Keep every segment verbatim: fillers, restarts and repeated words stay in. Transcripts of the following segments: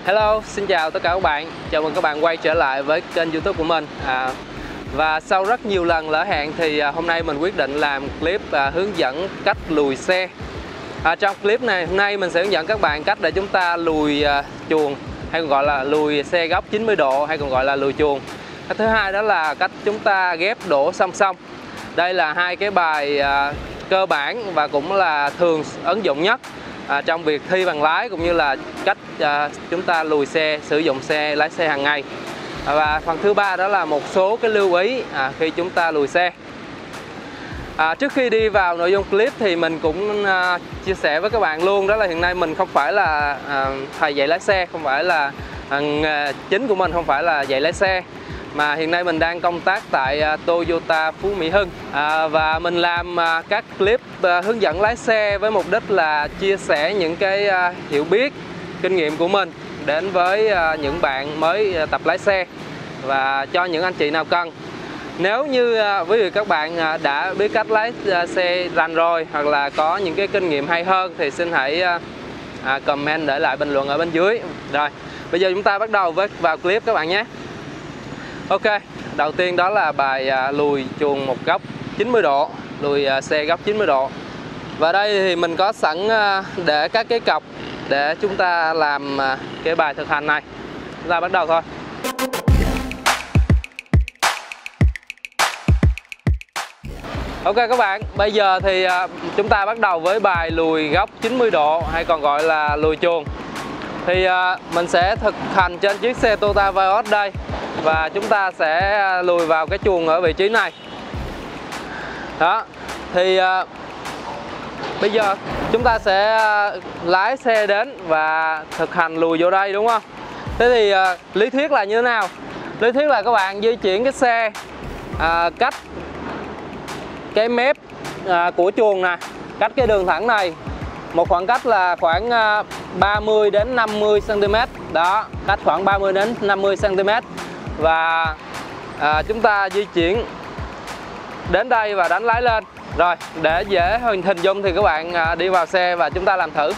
Hello, xin chào tất cả các bạn. Chào mừng các bạn quay trở lại với kênh YouTube của mình. à, Và sau rất nhiều lần lỡ hẹn thì à, hôm nay mình quyết định làm clip à, hướng dẫn cách lùi xe. à, Trong clip này hôm nay mình sẽ hướng dẫn các bạn cách để chúng ta lùi à, chuồng, hay còn gọi là lùi xe góc chín mươi độ, hay còn gọi là lùi chuồng. Cái thứ hai đó là cách chúng ta ghép đổ song song. Đây là hai cái bài à, cơ bản và cũng là thường ứng dụng nhất À, trong việc thi bằng lái, cũng như là cách à, chúng ta lùi xe, sử dụng xe, lái xe hàng ngày. à, Và phần thứ ba đó là một số cái lưu ý à, khi chúng ta lùi xe. à, Trước khi đi vào nội dung clip thì mình cũng à, chia sẻ với các bạn luôn, đó là hiện nay mình không phải là à, thầy dạy lái xe, không phải là à, nghề chính của mình không phải là dạy lái xe, mà hiện nay mình đang công tác tại uh, Toyota Phú Mỹ Hưng. à, Và mình làm uh, các clip uh, hướng dẫn lái xe với mục đích là chia sẻ những cái uh, hiểu biết, kinh nghiệm của mình đến với uh, những bạn mới uh, tập lái xe, và cho những anh chị nào cần. Nếu như uh, quý vị các bạn uh, đã biết cách lái uh, xe rành rồi, hoặc là có những cái kinh nghiệm hay hơn, thì xin hãy uh, uh, comment để lại bình luận ở bên dưới. Rồi, bây giờ chúng ta bắt đầu với vào clip các bạn nhé. Ok, đầu tiên đó là bài à, lùi chuồng một góc chín mươi độ, lùi à, xe góc chín mươi độ. Và đây thì mình có sẵn à, để các cái cọc để chúng ta làm à, cái bài thực hành này. Chúng ta bắt đầu thôi. Ok các bạn, bây giờ thì à, chúng ta bắt đầu với bài lùi góc chín mươi độ, hay còn gọi là lùi chuồng. Thì à, mình sẽ thực hành trên chiếc xe Toyota Vios đây. Và chúng ta sẽ lùi vào cái chuồng ở vị trí này. Đó. Thì à, bây giờ chúng ta sẽ lái xe đến và thực hành lùi vô đây, đúng không? Thế thì à, lý thuyết là như thế nào? Lý thuyết là các bạn di chuyển cái xe à, cách cái mép à, của chuồng nè, cách cái đường thẳng này một khoảng cách là khoảng à, ba mươi đến năm mươi xăng ti mét. Đó, cách khoảng ba mươi đến năm mươi xăng ti mét. Và à, chúng ta di chuyển đến đây và đánh lái lên. Rồi, để dễ hình hình dung thì các bạn à, đi vào xe và chúng ta làm thử.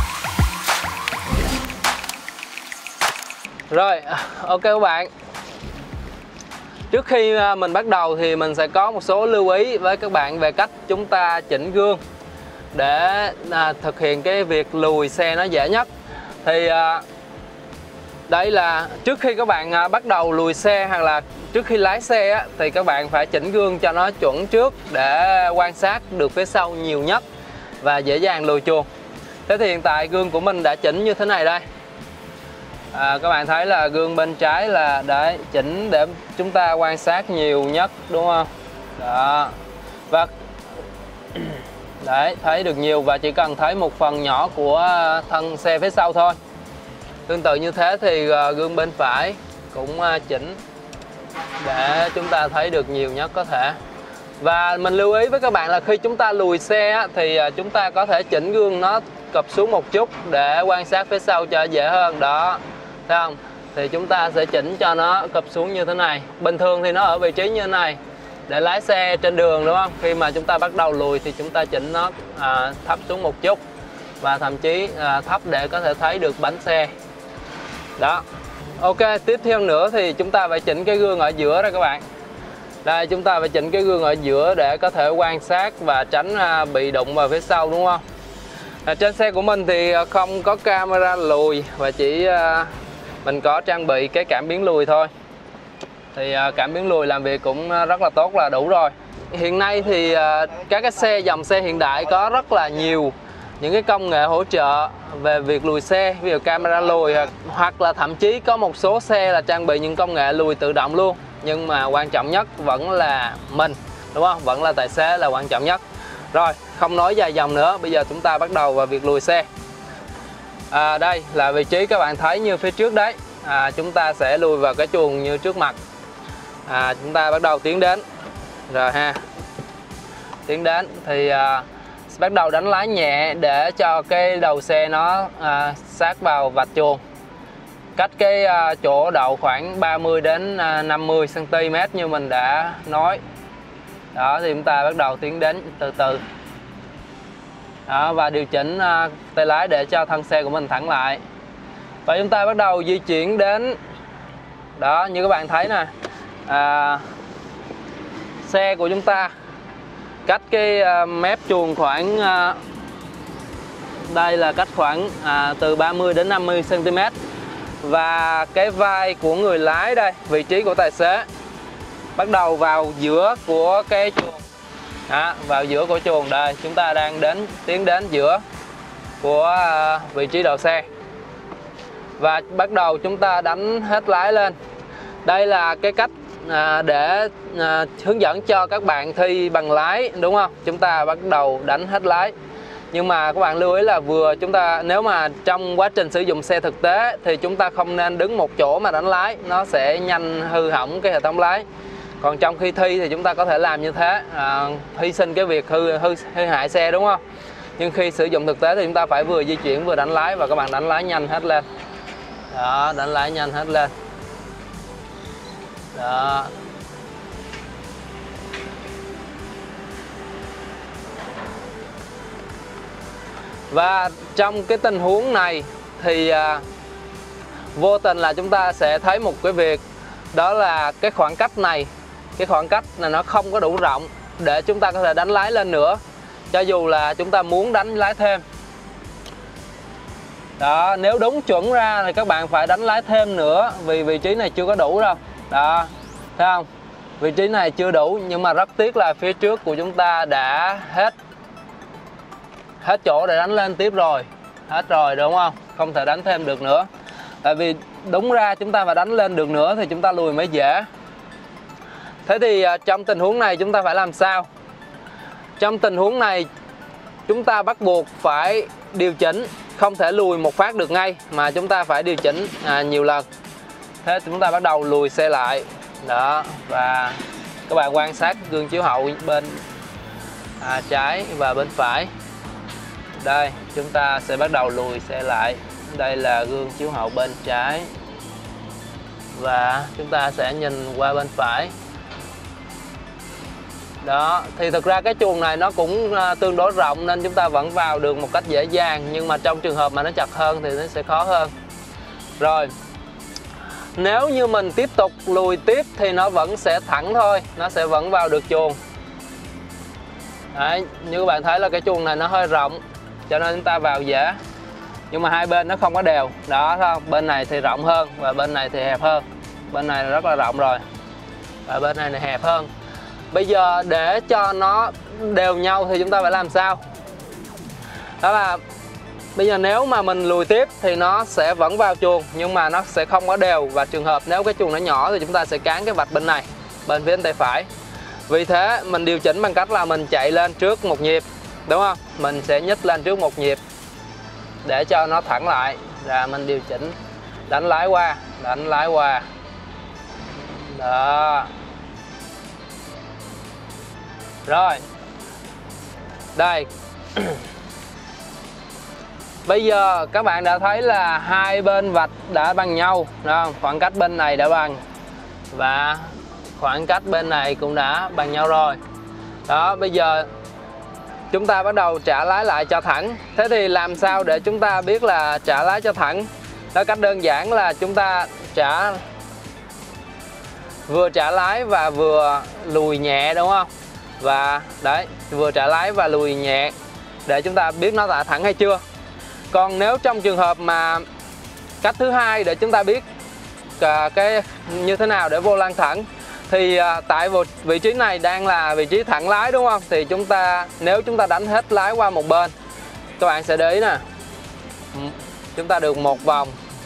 Rồi, ok các bạn. Trước khi mình bắt đầu thì mình sẽ có một số lưu ý với các bạn về cách chúng ta chỉnh gương để à, thực hiện cái việc lùi xe nó dễ nhất. Thì à, đây là trước khi các bạn à, bắt đầu lùi xe, hoặc là trước khi lái xe á, thì các bạn phải chỉnh gương cho nó chuẩn trước để quan sát được phía sau nhiều nhất và dễ dàng lùi chuồng. Thế thì hiện tại gương của mình đã chỉnh như thế này đây. à, Các bạn thấy là gương bên trái là để chỉnh để chúng ta quan sát nhiều nhất, đúng không? Đó. Và đấy, thấy được nhiều và chỉ cần thấy một phần nhỏ của thân xe phía sau thôi. Tương tự như thế thì gương bên phải cũng chỉnh để chúng ta thấy được nhiều nhất có thể. Và mình lưu ý với các bạn là khi chúng ta lùi xe thì chúng ta có thể chỉnh gương nó cụp xuống một chút để quan sát phía sau cho dễ hơn. Đó, thấy không? Thì chúng ta sẽ chỉnh cho nó cụp xuống như thế này. Bình thường thì nó ở vị trí như thế này để lái xe trên đường, đúng không? Khi mà chúng ta bắt đầu lùi thì chúng ta chỉnh nó à, thấp xuống một chút, và thậm chí à, thấp để có thể thấy được bánh xe. Đó. Ok, tiếp theo nữa thì chúng ta phải chỉnh cái gương ở giữa đây các bạn. Đây, chúng ta phải chỉnh cái gương ở giữa để có thể quan sát và tránh à, bị đụng vào phía sau, đúng không? À, trên xe của mình thì không có camera lùi, và chỉ à, mình có trang bị cái cảm biến lùi thôi. Thì à, cảm biến lùi làm việc cũng rất là tốt, là đủ rồi. Hiện nay thì à, các cái xe dòng xe hiện đại có rất là nhiều những cái công nghệ hỗ trợ về việc lùi xe, ví dụ camera lùi, hoặc là thậm chí có một số xe là trang bị những công nghệ lùi tự động luôn. Nhưng mà quan trọng nhất vẫn là mình, đúng không? Vẫn là tài xế là quan trọng nhất. Rồi, không nói dài dòng nữa, bây giờ chúng ta bắt đầu vào việc lùi xe. à, Đây là vị trí các bạn thấy như phía trước đấy. à, Chúng ta sẽ lùi vào cái chuồng như trước mặt. à, Chúng ta bắt đầu tiến đến. Rồi ha, tiến đến thì à, bắt đầu đánh lái nhẹ để cho cái đầu xe nó à, sát vào vạch chuồng, cách cái à, chỗ đậu khoảng ba mươi đến năm mươi xăng ti mét như mình đã nói. Đó, thì chúng ta bắt đầu tiến đến từ từ. Đó, và điều chỉnh à, tay lái để cho thân xe của mình thẳng lại. Và chúng ta bắt đầu di chuyển đến đó, như các bạn thấy nè, à, xe của chúng ta cách cái uh, mép chuồng khoảng uh, đây là cách khoảng à, từ ba mươi đến năm mươi xăng ti mét. Và cái vai của người lái đây, vị trí của tài xế bắt đầu vào giữa của cái chuồng. Đó, vào giữa của chuồng đây, chúng ta đang đến tiến đến giữa của à, vị trí đầu xe. Và bắt đầu chúng ta đánh hết lái lên. Đây là cái cách à, để à, hướng dẫn cho các bạn thi bằng lái, đúng không? Chúng ta bắt đầu đánh hết lái. Nhưng mà các bạn lưu ý là vừa chúng ta, nếu mà trong quá trình sử dụng xe thực tế thì chúng ta không nên đứng một chỗ mà đánh lái, nó sẽ nhanh hư hỏng cái hệ thống lái. Còn trong khi thi thì chúng ta có thể làm như thế, à, hy sinh cái việc hư, hư hư hại xe, đúng không? Nhưng khi sử dụng thực tế thì chúng ta phải vừa di chuyển vừa đánh lái, và các bạn đánh lái nhanh hết lên. Đó, đánh lái nhanh hết lên. Đó. Và trong cái tình huống này thì à, vô tình là chúng ta sẽ thấy một cái việc, đó là cái khoảng cách này, cái khoảng cách này nó không có đủ rộng để chúng ta có thể đánh lái lên nữa, cho dù là chúng ta muốn đánh lái thêm. Đó, nếu đúng chuẩn ra thì các bạn phải đánh lái thêm nữa, vì vị trí này chưa có đủ đâu. Đó, thấy không? Vị trí này chưa đủ, nhưng mà rất tiếc là phía trước của chúng ta đã hết hết chỗ để đánh lên tiếp rồi, hết rồi, đúng không? Không thể đánh thêm được nữa. Tại vì đúng ra chúng ta phải đánh lên được nữa thì chúng ta lùi mới dễ. Thế thì trong tình huống này chúng ta phải làm sao? Trong tình huống này chúng ta bắt buộc phải điều chỉnh, không thể lùi một phát được ngay, mà chúng ta phải điều chỉnh à, nhiều lần. Thế chúng ta bắt đầu lùi xe lại. Đó, và các bạn quan sát gương chiếu hậu bên à, trái và bên phải. Đây, chúng ta sẽ bắt đầu lùi xe lại. Đây là gương chiếu hậu bên trái. Và chúng ta sẽ nhìn qua bên phải. Đó, thì thực ra cái chuồng này nó cũng tương đối rộng nên chúng ta vẫn vào được một cách dễ dàng. Nhưng mà trong trường hợp mà nó chặt hơn thì nó sẽ khó hơn. Rồi, nếu như mình tiếp tục lùi tiếp thì nó vẫn sẽ thẳng thôi, nó sẽ vẫn vào được chuồng. Đấy, như các bạn thấy là cái chuồng này nó hơi rộng, cho nên chúng ta vào dễ. Nhưng mà hai bên nó không có đều. Đó, thấy không? Bên này thì rộng hơn và bên này thì hẹp hơn. Bên này rất là rộng rồi, và bên này này hẹp hơn. Bây giờ để cho nó đều nhau thì chúng ta phải làm sao? Đó là bây giờ nếu mà mình lùi tiếp thì nó sẽ vẫn vào chuồng, nhưng mà nó sẽ không có đều. Và trường hợp nếu cái chuồng nó nhỏ thì chúng ta sẽ cán cái vạch bên này, bên phía bên tay phải. Vì thế mình điều chỉnh bằng cách là mình chạy lên trước một nhịp, đúng không? Mình sẽ nhích lên trước một nhịp để cho nó thẳng lại. Rồi mình điều chỉnh, đánh lái qua, đánh lái qua. Đó. Rồi. Đây. Bây giờ các bạn đã thấy là hai bên vạch đã bằng nhau, đúng không? Khoảng cách bên này đã bằng, và khoảng cách bên này cũng đã bằng nhau rồi. Đó, bây giờ chúng ta bắt đầu trả lái lại cho thẳng. Thế thì làm sao để chúng ta biết là trả lái cho thẳng? Đó, cách đơn giản là chúng ta trả vừa trả lái và vừa lùi nhẹ, đúng không? Và đấy, vừa trả lái và lùi nhẹ để chúng ta biết nó đã thẳng hay chưa. Còn nếu trong trường hợp mà cách thứ hai để chúng ta biết cái như thế nào để vô lăng thẳng, thì tại vị trí này đang là vị trí thẳng lái, đúng không? Thì chúng ta, nếu chúng ta đánh hết lái qua một bên, các bạn sẽ để ý nè, chúng ta được một vòng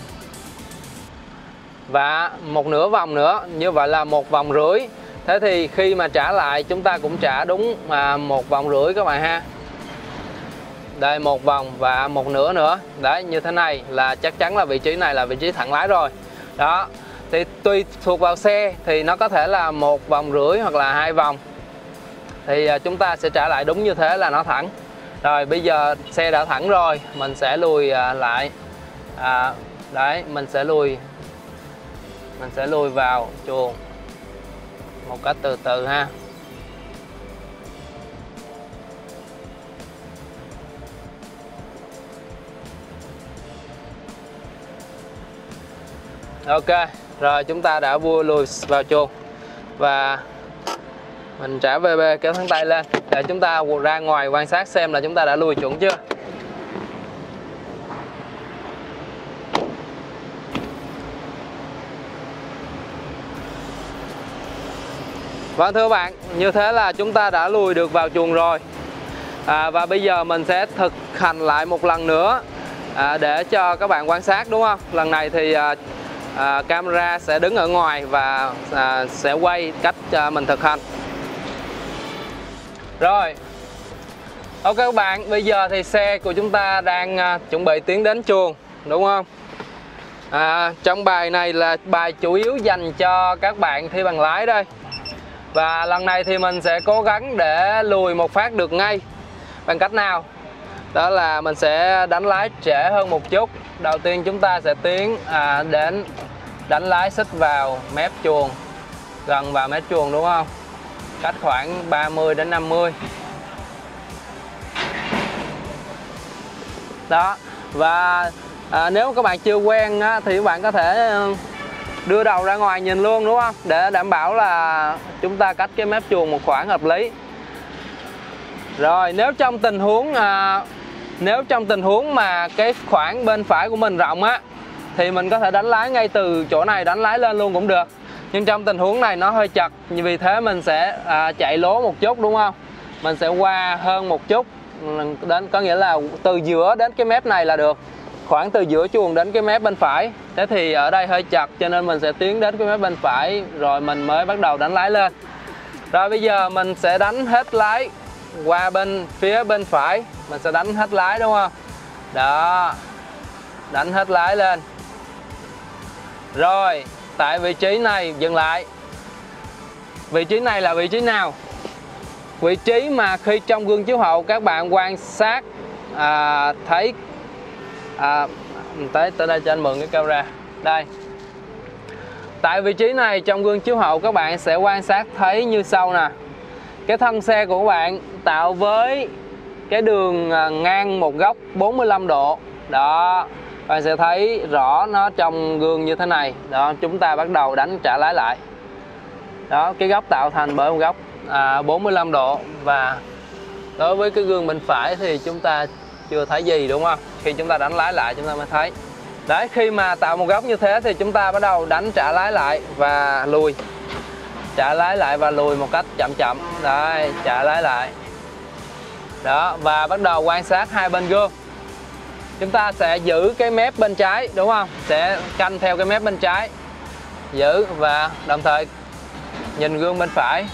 và một nửa vòng nữa, như vậy là một vòng rưỡi. Thế thì khi mà trả lại chúng ta cũng trả đúng mà một vòng rưỡi các bạn ha. Đây, một vòng và một nửa nữa. Đấy, như thế này là chắc chắn là vị trí này là vị trí thẳng lái rồi. Đó, thì tùy thuộc vào xe thì nó có thể là một vòng rưỡi hoặc là hai vòng. Thì chúng ta sẽ trả lại đúng như thế là nó thẳng. Rồi bây giờ xe đã thẳng rồi, mình sẽ lùi lại. À, đấy, mình sẽ lùi Mình sẽ lùi vào chuồng một cách từ từ ha. Ok, rồi chúng ta đã vua lùi vào chuồng và mình trả vê bê kéo thắng tay lên để chúng ta ra ngoài quan sát xem là chúng ta đã lùi chuẩn chưa. Vâng thưa các bạn, như thế là chúng ta đã lùi được vào chuồng rồi. À, và bây giờ mình sẽ thực hành lại một lần nữa à, để cho các bạn quan sát, đúng không? Lần này thì à, à, camera sẽ đứng ở ngoài và à, sẽ quay cách à, mình thực hành. Rồi, ok các bạn, bây giờ thì xe của chúng ta đang à, chuẩn bị tiến đến chuồng, đúng không? À, trong bài này là bài chủ yếu dành cho các bạn thi bằng lái đây. Và lần này thì mình sẽ cố gắng để lùi một phát được ngay. Bằng cách nào? Đó là mình sẽ đánh lái trễ hơn một chút. Đầu tiên chúng ta sẽ tiến à, đến đánh lái xích vào mép chuồng, gần vào mép chuồng, đúng không? Cách khoảng ba mươi đến năm mươi. Đó. Và à, nếu các bạn chưa quen á, thì các bạn có thể đưa đầu ra ngoài nhìn luôn, đúng không? Để đảm bảo là chúng ta cách cái mép chuồng một khoảng hợp lý. Rồi, nếu trong tình huống à, nếu trong tình huống mà cái khoảng bên phải của mình rộng á thì mình có thể đánh lái ngay từ chỗ này, đánh lái lên luôn cũng được. Nhưng trong tình huống này nó hơi chật, vì thế mình sẽ à, chạy lố một chút, đúng không? Mình sẽ qua hơn một chút, đến có nghĩa là từ giữa đến cái mép này là được. Khoảng từ giữa chuồng đến cái mép bên phải. Thế thì ở đây hơi chật cho nên mình sẽ tiến đến cái mép bên phải rồi mình mới bắt đầu đánh lái lên. Rồi bây giờ mình sẽ đánh hết lái qua bên phía bên phải, mình sẽ đánh hết lái, đúng không? Đó, đánh hết lái lên. Rồi, tại vị trí này dừng lại. Vị trí này là vị trí nào? Vị trí mà khi trong gương chiếu hậu các bạn quan sát à, thấy à, tới tới đây cho anh mượn cái camera đây. Tại vị trí này trong gương chiếu hậu các bạn sẽ quan sát thấy như sau nè. Cái thân xe của các bạn tạo với cái đường ngang một góc bốn mươi lăm độ. Đó, bạn sẽ thấy rõ nó trong gương như thế này. Đó, chúng ta bắt đầu đánh trả lái lại. Đó, cái góc tạo thành bởi một góc à, bốn mươi lăm độ. Và đối với cái gương bên phải thì chúng ta chưa thấy gì, đúng không? Khi chúng ta đánh lái lại chúng ta mới thấy. Đấy, khi mà tạo một góc như thế thì chúng ta bắt đầu đánh trả lái lại và lùi. Trả lái lại và lùi một cách chậm chậm. Đấy, trả lái lại. Đó, và bắt đầu quan sát hai bên gương. Chúng ta sẽ giữ cái mép bên trái, đúng không? Sẽ canh theo cái mép bên trái. Giữ và đồng thời nhìn gương bên phải.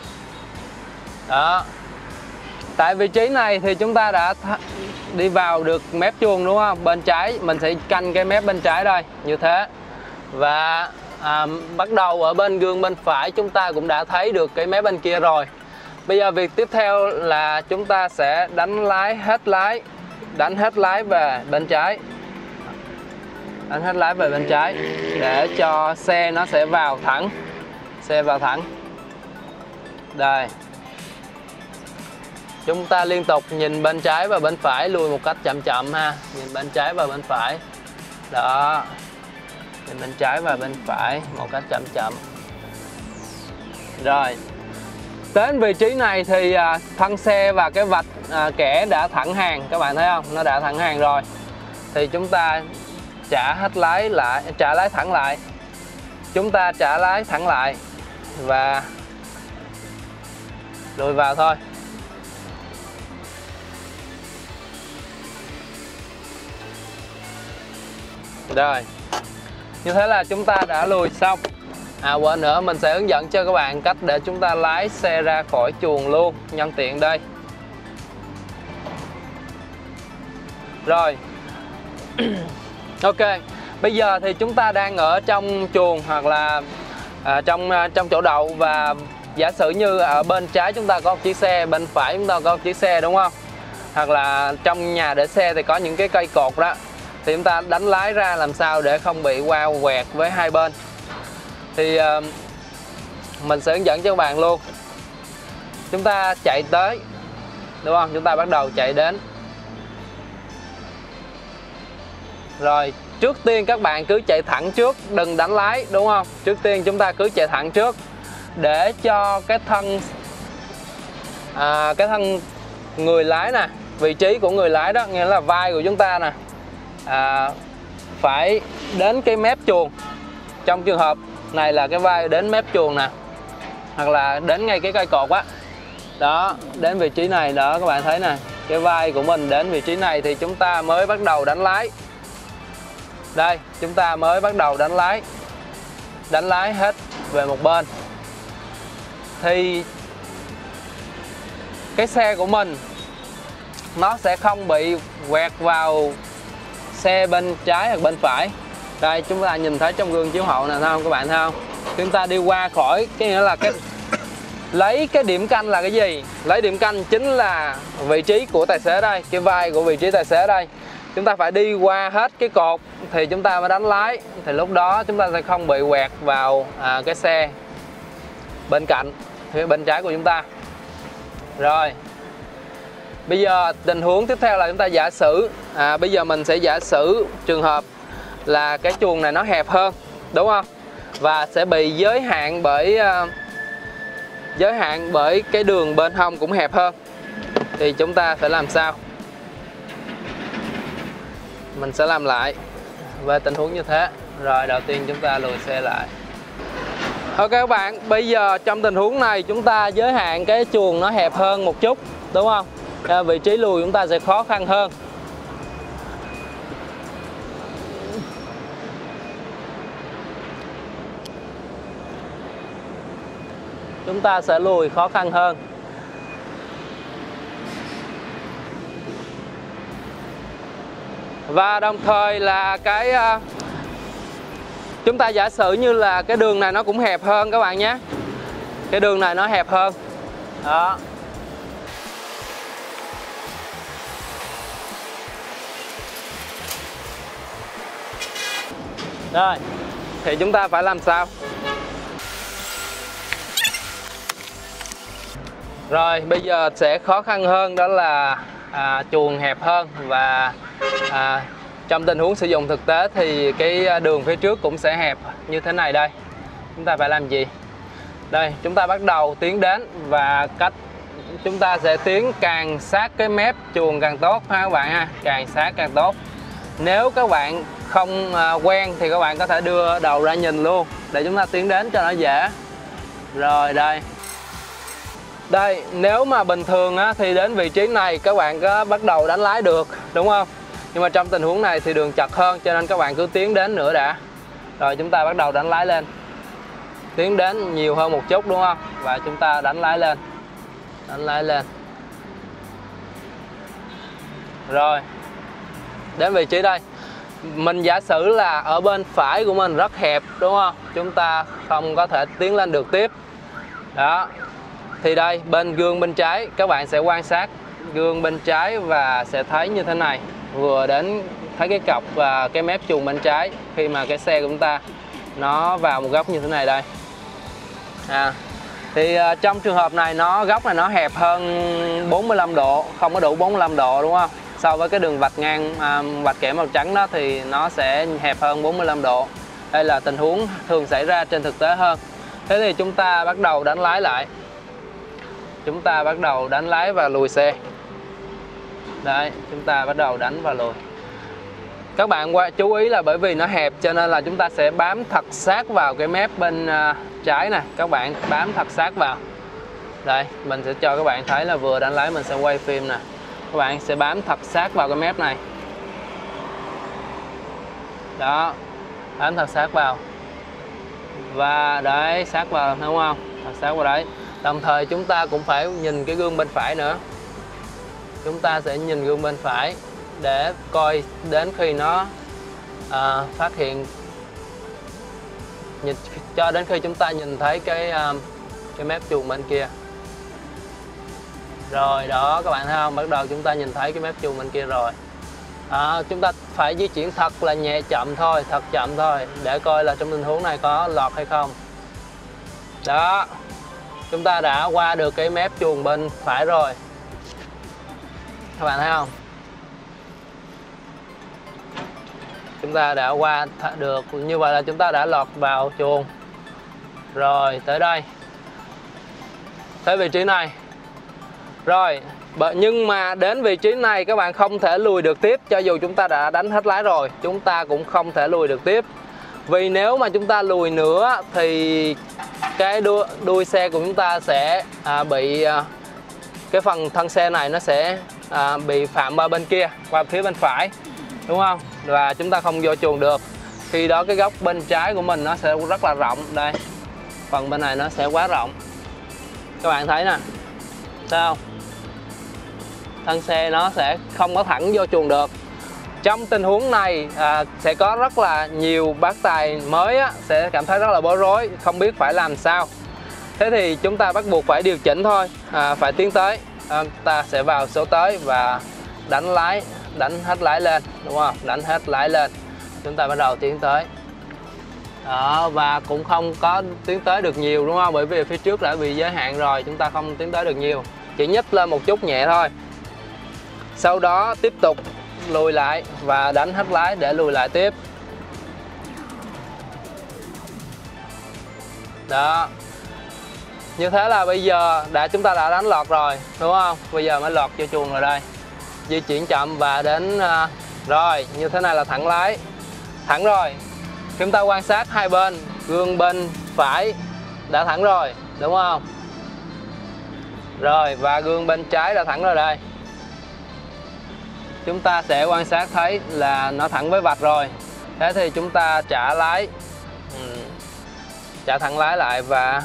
Đó. Tại vị trí này thì chúng ta đã đi vào được mép chuồng, đúng không? Bên trái mình sẽ canh cái mép bên trái đây, như thế. Và à, bắt đầu ở bên gương bên phải chúng ta cũng đã thấy được cái mép bên kia rồi. Bây giờ việc tiếp theo là chúng ta sẽ đánh lái hết lái, đánh hết lái về bên trái, đánh hết lái về bên trái để cho xe nó sẽ vào thẳng, xe vào thẳng. Đây, chúng ta liên tục nhìn bên trái và bên phải lùi một cách chậm chậm ha, nhìn bên trái và bên phải. Đó, nhìn bên trái và bên phải một cách chậm chậm. Rồi, đến vị trí này thì à, thân xe và cái vạch à, kẻ đã thẳng hàng, các bạn thấy không? Nó đã thẳng hàng rồi. Thì chúng ta trả hết lái lại, trả lái thẳng lại. Chúng ta trả lái thẳng lại và lùi vào thôi. Rồi, như thế là chúng ta đã lùi xong. À quên nữa, mình sẽ hướng dẫn cho các bạn cách để chúng ta lái xe ra khỏi chuồng luôn, nhân tiện đây. Rồi. Ok, bây giờ thì chúng ta đang ở trong chuồng hoặc là à, trong trong chỗ đậu, và giả sử như ở bên trái chúng ta có một chiếc xe, bên phải chúng ta có một chiếc xe, đúng không? Hoặc là trong nhà để xe thì có những cái cây cột đó, thì chúng ta đánh lái ra làm sao để không bị va quẹt với hai bên. Thì uh, mình sẽ hướng dẫn cho các bạn luôn. Chúng ta chạy tới, đúng không? Chúng ta bắt đầu chạy đến. Rồi, trước tiên các bạn cứ chạy thẳng trước, đừng đánh lái, đúng không? Trước tiên chúng ta cứ chạy thẳng trước để cho cái thân à, cái thân người lái nè, vị trí của người lái đó, nghĩa là vai của chúng ta nè, à, phải đến cái mép chuồng. Trong trường hợp này là cái vai đến mép chuồng nè, hoặc là đến ngay cái cây cột á. Đó, đến vị trí này đó, các bạn thấy nè, cái vai của mình đến vị trí này thì chúng ta mới bắt đầu đánh lái. Đây, chúng ta mới bắt đầu đánh lái. Đánh lái hết về một bên. Thì cái xe của mình nó sẽ không bị quẹt vào xe bên trái hoặc bên phải. Đây, chúng ta nhìn thấy trong gương chiếu hậu nè, thấy không các bạn, thấy không? Chúng ta đi qua khỏi, cái nghĩa là cái lấy cái điểm canh là cái gì? Lấy điểm canh chính là vị trí của tài xế đây, cái vai của vị trí tài xế đây. Chúng ta phải đi qua hết cái cột thì chúng ta mới đánh lái. Thì lúc đó chúng ta sẽ không bị quẹt vào à, cái xe bên cạnh, phía bên trái của chúng ta. Rồi, bây giờ tình huống tiếp theo là chúng ta giả sử à, bây giờ mình sẽ giả sử trường hợp là cái chuồng này nó hẹp hơn, đúng không? Và sẽ bị giới hạn bởi uh, giới hạn bởi cái đường bên hông cũng hẹp hơn. Thì chúng ta phải làm sao? Mình sẽ làm lại về tình huống như thế. Rồi, đầu tiên chúng ta lùi xe lại. Ok các bạn, bây giờ trong tình huống này chúng ta giới hạn cái chuồng nó hẹp hơn một chút, đúng không? À, vị trí lùi chúng ta sẽ khó khăn hơn. Chúng ta sẽ lùi khó khăn hơn. Và đồng thời là cái uh, chúng ta giả sử như là cái đường này nó cũng hẹp hơn các bạn nhé. Cái đường này nó hẹp hơn. Đó. Rồi, thì chúng ta phải làm sao? Rồi, bây giờ sẽ khó khăn hơn, đó là à, chuồng hẹp hơn. Và à, trong tình huống sử dụng thực tế thì cái đường phía trước cũng sẽ hẹp như thế này đây. Chúng ta phải làm gì? Đây, chúng ta bắt đầu tiến đến và cách chúng ta sẽ tiến càng sát cái mép chuồng càng tốt ha các bạn ha, càng sát càng tốt. Nếu các bạn không à, quen thì các bạn có thể đưa đầu ra nhìn luôn để chúng ta tiến đến cho nó dễ. Rồi đây. Đây, nếu mà bình thường á, thì đến vị trí này các bạn có bắt đầu đánh lái được, đúng không? Nhưng mà trong tình huống này thì đường chật hơn, cho nên các bạn cứ tiến đến nữa đã. Rồi chúng ta bắt đầu đánh lái lên. Tiến đến nhiều hơn một chút, đúng không? Và chúng ta đánh lái lên. Đánh lái lên. Rồi. Đến vị trí đây. Mình giả sử là ở bên phải của mình rất hẹp, đúng không? Chúng ta không có thể tiến lên được tiếp. Đó. Thì đây, bên gương bên trái các bạn sẽ quan sát gương bên trái và sẽ thấy như thế này. Vừa đến thấy cái cọc và cái mép chuồng bên trái khi mà cái xe của chúng ta nó vào một góc như thế này đây. À, thì uh, trong trường hợp này nó góc này nó hẹp hơn bốn mươi lăm độ, không có đủ bốn mươi lăm độ, đúng không? So với cái đường vạch ngang uh, vạch kẻ màu trắng đó thì nó sẽ hẹp hơn bốn mươi lăm độ. Đây là tình huống thường xảy ra trên thực tế hơn. Thế thì chúng ta bắt đầu đánh lái lại. Chúng ta bắt đầu đánh lái và lùi xe. Đấy, chúng ta bắt đầu đánh và lùi. Các bạn qua chú ý là bởi vì nó hẹp cho nên là chúng ta sẽ bám thật sát vào cái mép bên uh, trái nè. Các bạn bám thật sát vào. Đây, mình sẽ cho các bạn thấy là vừa đánh lái mình sẽ quay phim nè. Các bạn sẽ bám thật sát vào cái mép này. Đó, bám thật sát vào. Và đấy, sát vào, đúng không? Thật sát vào đấy. Đồng thời chúng ta cũng phải nhìn cái gương bên phải nữa. Chúng ta sẽ nhìn gương bên phải để coi đến khi nó à, phát hiện, nhìn, cho đến khi chúng ta nhìn thấy cái à, cái mép chuồng bên kia. Rồi đó, các bạn thấy không? Bắt đầu chúng ta nhìn thấy cái mép chuồng bên kia rồi. À, chúng ta phải di chuyển thật là nhẹ chậm thôi, thật chậm thôi để coi là trong tình huống này có lọt hay không. Đó. Chúng ta đã qua được cái mép chuồng bên phải rồi. Các bạn thấy không? Chúng ta đã qua được, như vậy là chúng ta đã lọt vào chuồng. Rồi tới đây, tới vị trí này. Rồi, nhưng mà đến vị trí này các bạn không thể lùi được tiếp. Cho dù chúng ta đã đánh hết lái rồi, chúng ta cũng không thể lùi được tiếp. Vì nếu mà chúng ta lùi nữa thì cái đuôi, đuôi xe của chúng ta sẽ à, bị à, cái phần thân xe này nó sẽ à, bị phạm qua bên kia, qua phía bên phải, đúng không? Và chúng ta không vô chuồng được. Khi đó cái góc bên trái của mình nó sẽ rất là rộng. Đây, phần bên này nó sẽ quá rộng. Các bạn thấy nè, sao không? Thân xe nó sẽ không có thẳng vô chuồng được. Trong tình huống này à, sẽ có rất là nhiều bác tài mới á, sẽ cảm thấy rất là bối rối, không biết phải làm sao. Thế thì chúng ta bắt buộc phải điều chỉnh thôi, à, phải tiến tới. À, ta sẽ vào số tới và đánh lái, đánh hết lái lên, đúng không? Đánh hết lái lên, chúng ta bắt đầu tiến tới. Đó, và cũng không có tiến tới được nhiều, đúng không? Bởi vì phía trước đã bị giới hạn rồi, chúng ta không tiến tới được nhiều, chỉ nhích lên một chút nhẹ thôi. Sau đó tiếp tục lùi lại và đánh hết lái để lùi lại tiếp. Đó, như thế là bây giờ đã chúng ta đã đánh lọt rồi, đúng không? Bây giờ mới lọt vô chuồng rồi đây. Di chuyển chậm và đến uh, rồi, như thế này là thẳng lái. Thẳng rồi. Chúng ta quan sát hai bên, gương bên phải đã thẳng rồi, đúng không? Rồi, và gương bên trái đã thẳng rồi đây. Chúng ta sẽ quan sát thấy là nó thẳng với vạch rồi. Thế thì chúng ta trả lái, ừ, trả thẳng lái lại và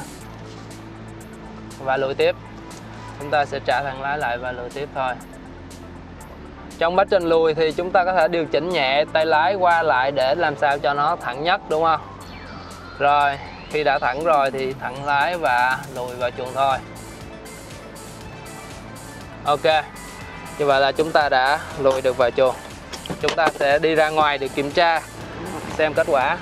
và lùi tiếp. Chúng ta sẽ trả thẳng lái lại và lùi tiếp thôi. Trong quá trình lùi thì chúng ta có thể điều chỉnh nhẹ tay lái qua lại để làm sao cho nó thẳng nhất, đúng không? Rồi, khi đã thẳng rồi thì thẳng lái và lùi vào chuồng thôi. Ok, như vậy là chúng ta đã lùi được vào chuồng. Chúng ta sẽ đi ra ngoài để kiểm tra xem kết quả.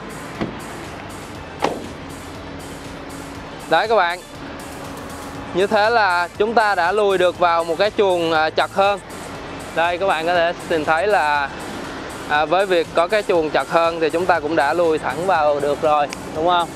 Đấy các bạn, như thế là chúng ta đã lùi được vào một cái chuồng chật hơn. Đây các bạn có thể nhìn thấy là à, với việc có cái chuồng chật hơn thì chúng ta cũng đã lùi thẳng vào được rồi, đúng không?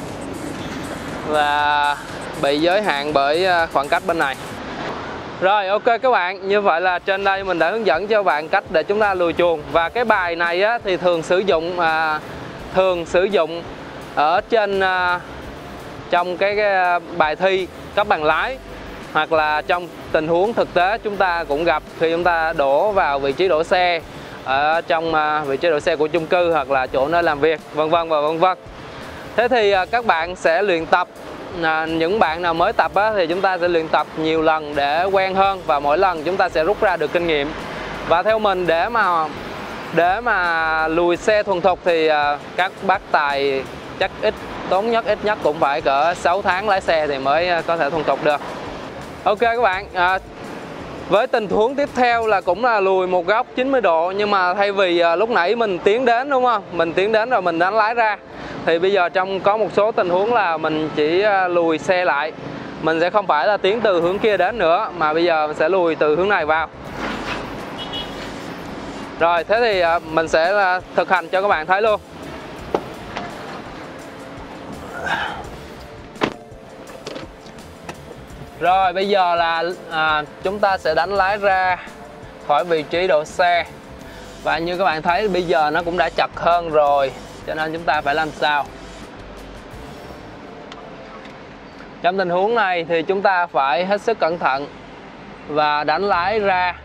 Và bị giới hạn bởi khoảng cách bên này. Rồi ok các bạn, như vậy là trên đây mình đã hướng dẫn cho bạn cách để chúng ta lùi chuồng. Và cái bài này á, thì thường sử dụng à, thường sử dụng ở trên à, trong cái, cái bài thi cấp bằng lái, hoặc là trong tình huống thực tế chúng ta cũng gặp khi chúng ta đổ vào vị trí đổ xe ở trong à, vị trí đổ xe của chung cư hoặc là chỗ nơi làm việc, vân vân và vân vân. Thế thì à, các bạn sẽ luyện tập. À, những bạn nào mới tập á, thì chúng ta sẽ luyện tập nhiều lần để quen hơn, và mỗi lần chúng ta sẽ rút ra được kinh nghiệm. Và theo mình, để mà để mà lùi xe thuần thục thì à, các bác tài chắc ít tốn nhất ít nhất cũng phải cỡ sáu tháng lái xe thì mới có thể thuần thục được. Ok các bạn, à, với tình huống tiếp theo là cũng là lùi một góc chín mươi độ, nhưng mà thay vì à, lúc nãy mình tiến đến, đúng không? Mình tiến đến rồi mình đánh lái ra. Thì bây giờ trong có một số tình huống là mình chỉ lùi xe lại. Mình sẽ không phải là tiến từ hướng kia đến nữa, mà bây giờ mình sẽ lùi từ hướng này vào. Rồi, thế thì mình sẽ thực hành cho các bạn thấy luôn. Rồi, bây giờ là à, chúng ta sẽ đánh lái ra khỏi vị trí đỗ xe. Và như các bạn thấy bây giờ nó cũng đã chật hơn rồi, cho nên chúng ta phải làm sao? Trong tình huống này thì chúng ta phải hết sức cẩn thận và đánh lái ra.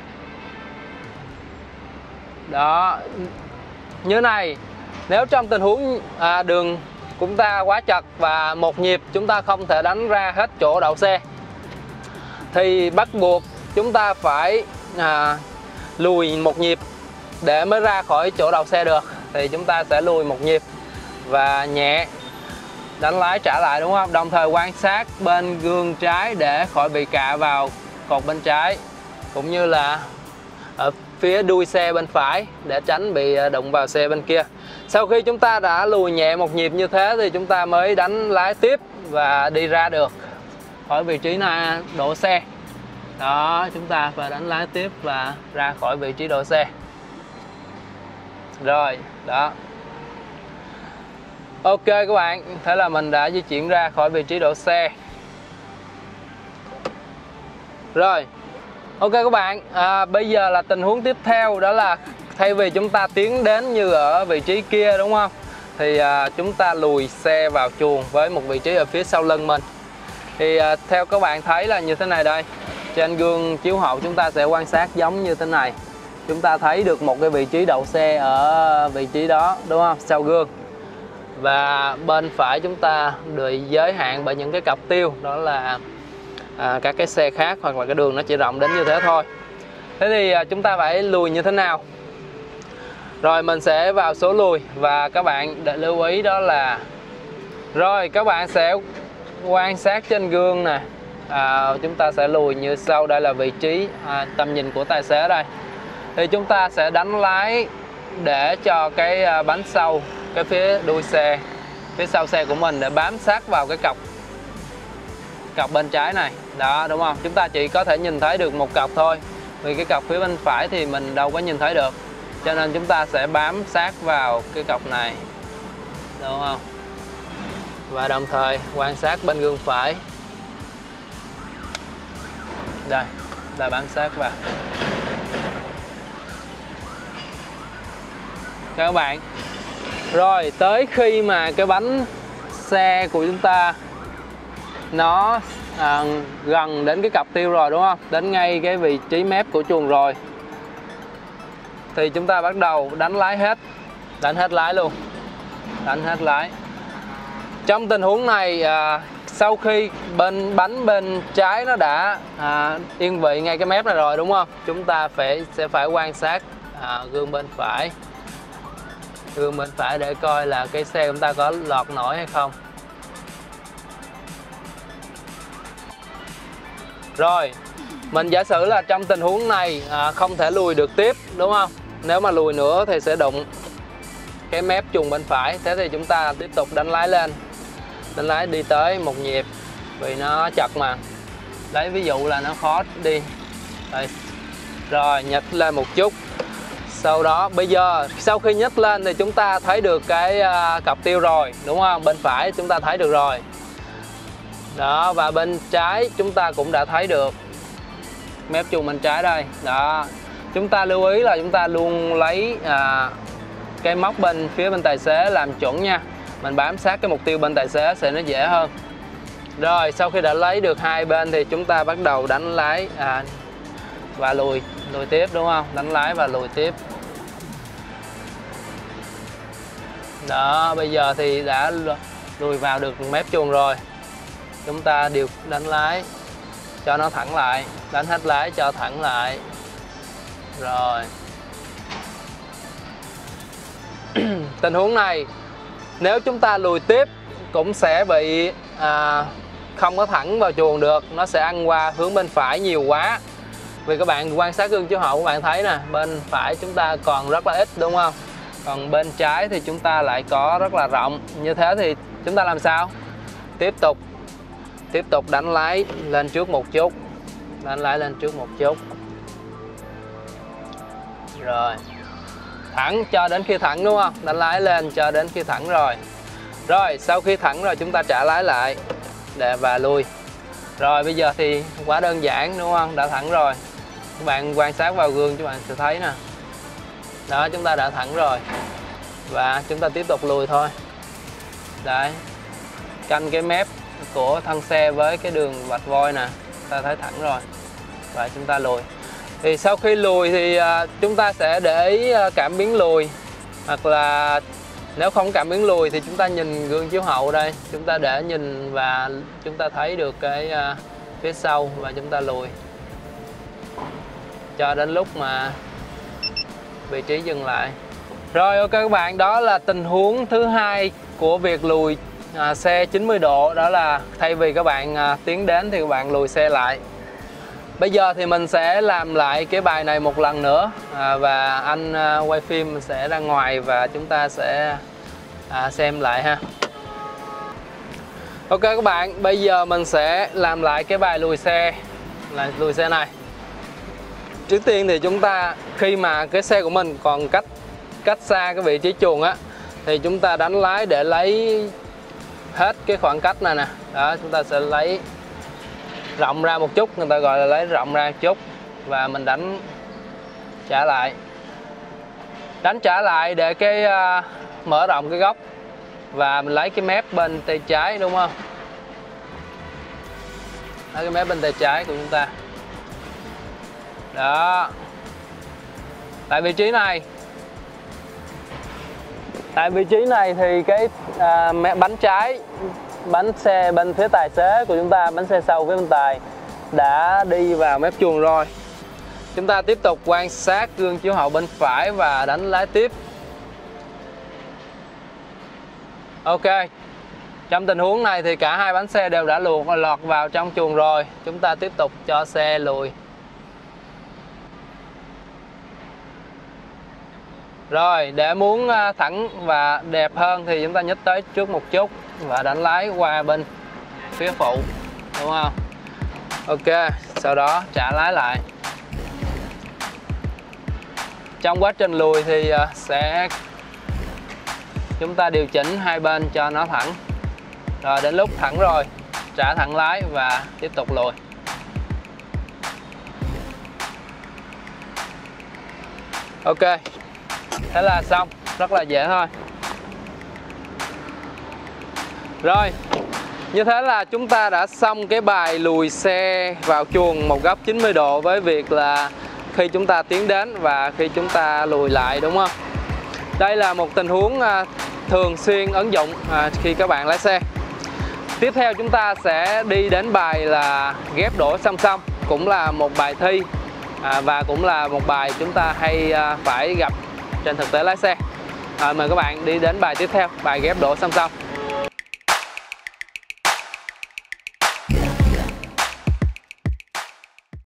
Đó, như này. Nếu trong tình huống à, đường chúng ta quá chật và một nhịp chúng ta không thể đánh ra hết chỗ đậu xe, thì bắt buộc chúng ta phải à, lùi một nhịp để mới ra khỏi chỗ đậu xe được. Thì chúng ta sẽ lùi một nhịp và nhẹ đánh lái trả lại, đúng không? Đồng thời quan sát bên gương trái để khỏi bị cạ vào cột bên trái, cũng như là ở phía đuôi xe bên phải để tránh bị đụng vào xe bên kia. Sau khi chúng ta đã lùi nhẹ một nhịp như thế thì chúng ta mới đánh lái tiếp và đi ra được khỏi vị trí này đổ xe. Đó, chúng ta phải đánh lái tiếp và ra khỏi vị trí đổ xe. Rồi, đó. Ok các bạn, thế là mình đã di chuyển ra khỏi vị trí đổ xe. Rồi, ok các bạn, à, bây giờ là tình huống tiếp theo, đó là thay vì chúng ta tiến đến như ở vị trí kia đúng không? Thì à, chúng ta lùi xe vào chuồng với một vị trí ở phía sau lưng mình. Thì à, theo các bạn thấy là như thế này đây. Trên gương chiếu hậu chúng ta sẽ quan sát giống như thế này. Chúng ta thấy được một cái vị trí đậu xe ở vị trí đó đúng không? Sau gương. Và bên phải chúng ta bị giới hạn bởi những cái cọc tiêu, đó là à, các cái xe khác, hoặc là cái đường nó chỉ rộng đến như thế thôi. Thế thì à, chúng ta phải lùi như thế nào? Rồi mình sẽ vào số lùi, và các bạn để lưu ý đó là, rồi các bạn sẽ quan sát trên gương nè, à, chúng ta sẽ lùi như sau. Đây là vị trí à, tầm nhìn của tài xế đây. Thì chúng ta sẽ đánh lái để cho cái à, bánh sau, cái phía đuôi xe, phía sau xe của mình để bám sát vào cái cọc cọc bên trái này. Đó, đúng không? Chúng ta chỉ có thể nhìn thấy được một cọc thôi, vì cái cọc phía bên phải thì mình đâu có nhìn thấy được, cho nên chúng ta sẽ bám sát vào cái cọc này, đúng không? Và đồng thời quan sát bên gương phải. Đây, là bám sát vào. Các bạn. Rồi, tới khi mà cái bánh xe của chúng ta nó à, gần đến cái cọc tiêu rồi đúng không? Đến ngay cái vị trí mép của chuồng rồi, thì chúng ta bắt đầu đánh lái hết. Đánh hết lái luôn. Đánh hết lái. Trong tình huống này à, sau khi bên bánh bên trái nó đã à, yên vị ngay cái mép này rồi đúng không? Chúng ta phải sẽ phải quan sát à, gương bên phải. Gương bên phải để coi là cái xe chúng ta có lọt nổi hay không. Rồi, mình giả sử là trong tình huống này à, không thể lùi được tiếp đúng không? Nếu mà lùi nữa thì sẽ đụng cái mép chuồng bên phải. Thế thì chúng ta tiếp tục đánh lái lên. Đánh lái đi tới một nhịp, vì nó chật mà. Lấy ví dụ là nó khó đi. Đây. Rồi, nhấc lên một chút. Sau đó bây giờ sau khi nhấc lên thì chúng ta thấy được cái uh, cọc tiêu rồi đúng không? Bên phải chúng ta thấy được rồi. Đó, và bên trái chúng ta cũng đã thấy được mép chuồng bên trái đây. Đó. Chúng ta lưu ý là chúng ta luôn lấy uh, cái móc bên phía bên tài xế làm chuẩn nha. Mình bám sát cái mục tiêu bên tài xế sẽ nó dễ hơn. Rồi, sau khi đã lấy được hai bên thì chúng ta bắt đầu đánh lái à, và lùi lùi tiếp đúng không? Đánh lái và lùi tiếp. Đó, bây giờ thì đã lùi vào được mép chuồng rồi. Chúng ta điều đánh lái cho nó thẳng lại, đánh hết lái cho thẳng lại. Rồi. Tình huống này nếu chúng ta lùi tiếp cũng sẽ bị à, không có thẳng vào chuồng được, nó sẽ ăn qua hướng bên phải nhiều quá. Vì các bạn quan sát gương chiếu hậu, các bạn thấy nè, bên phải chúng ta còn rất là ít đúng không? Còn bên trái thì chúng ta lại có rất là rộng. Như thế thì chúng ta làm sao? Tiếp tục Tiếp tục đánh lái lên trước một chút. Đánh lái lên trước một chút. Rồi. Thẳng cho đến khi thẳng đúng không? Đánh lái lên cho đến khi thẳng rồi. Rồi, sau khi thẳng rồi chúng ta trả lái lại để và lui. Rồi, bây giờ thì quá đơn giản đúng không? Đã thẳng rồi. Các bạn quan sát vào gương các bạn sẽ thấy nè. Đó, chúng ta đã thẳng rồi. Và chúng ta tiếp tục lùi thôi. Đấy. Canh cái mép của thân xe với cái đường vạch voi nè. Ta thấy thẳng rồi. Và chúng ta lùi. Thì sau khi lùi thì chúng ta sẽ để ý cảm biến lùi. Hoặc là nếu không cảm biến lùi thì chúng ta nhìn gương chiếu hậu đây. Chúng ta để nhìn và chúng ta thấy được cái phía sau và chúng ta lùi. Cho đến lúc mà vị trí dừng lại. Rồi ok các bạn, đó là tình huống thứ hai của việc lùi à, xe chín mươi độ. Đó là thay vì các bạn à, tiến đến thì các bạn lùi xe lại. Bây giờ thì mình sẽ làm lại cái bài này một lần nữa à, và anh à, quay phim sẽ ra ngoài và chúng ta sẽ à, xem lại ha. Ok các bạn, bây giờ mình sẽ làm lại cái bài lùi xe, là lùi xe này. Trước tiên thì chúng ta khi mà cái xe của mình còn cách cách xa cái vị trí chuồng á, thì chúng ta đánh lái để lấy hết cái khoảng cách này nè. Đó, chúng ta sẽ lấy rộng ra một chút, người ta gọi là lấy rộng ra một chút, và mình đánh trả lại, đánh trả lại để cái uh, mở rộng cái góc, và mình lấy cái mép bên tay trái, đúng không? Lấy cái mép bên tay trái của chúng ta. Đó, tại vị trí này, tại vị trí này thì cái à, bánh trái, bánh xe bên phía tài xế của chúng ta, bánh xe sau phía bên tài đã đi vào mép chuồng rồi. Chúng ta tiếp tục quan sát gương chiếu hậu bên phải và đánh lái tiếp. Ok, trong tình huống này thì cả hai bánh xe đều đã luộc lọt vào trong chuồng rồi. Chúng ta tiếp tục cho xe lùi. Rồi, để muốn thẳng và đẹp hơn thì chúng ta nhích tới trước một chút và đánh lái qua bên phía phụ, đúng không? Ok, sau đó trả lái lại. Trong quá trình lùi thì sẽ chúng ta điều chỉnh hai bên cho nó thẳng. Rồi đến lúc thẳng rồi, trả thẳng lái và tiếp tục lùi. Ok, thế là xong, rất là dễ thôi. Rồi, như thế là chúng ta đã xong cái bài lùi xe vào chuồng một góc chín mươi độ với việc là khi chúng ta tiến đến và khi chúng ta lùi lại, đúng không? Đây là một tình huống thường xuyên ứng dụng khi các bạn lái xe. Tiếp theo chúng ta sẽ đi đến bài là ghép đổ song song, cũng là một bài thi và cũng là một bài chúng ta hay phải gặp trên thực tế lái xe. À, mời các bạn đi đến bài tiếp theo, bài ghép đổ song song.